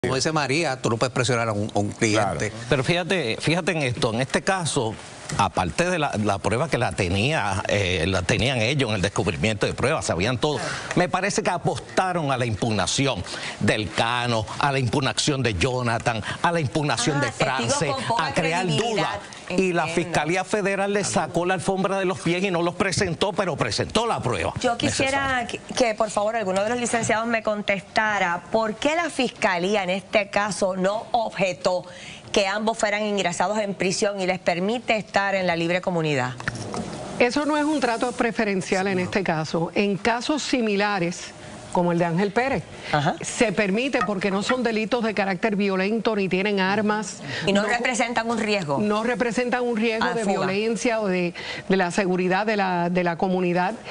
Como dice María, tú no puedes presionar a un cliente. Claro. Pero fíjate en esto, en este caso, aparte de la prueba que la tenían ellos en el descubrimiento de pruebas, sabían todo, me parece que apostaron a la impugnación del Cano, a la impugnación de Jonathan, a la impugnación de France, a crear dudas. Y la Fiscalía Federal le sacó la alfombra de los pies y no los presentó, pero presentó la prueba. Yo quisiera que por favor alguno de los licenciados me contestara por qué la Fiscalía en este caso no objetó que ambos fueran ingresados en prisión y les permite estar en la libre comunidad. Eso no es un trato preferencial en este caso. En casos similares, como el de Ángel Pérez, se permite porque no son delitos de carácter violento ni tienen armas. Y no representan un riesgo. No representan un riesgo de violencia o de la seguridad de la comunidad.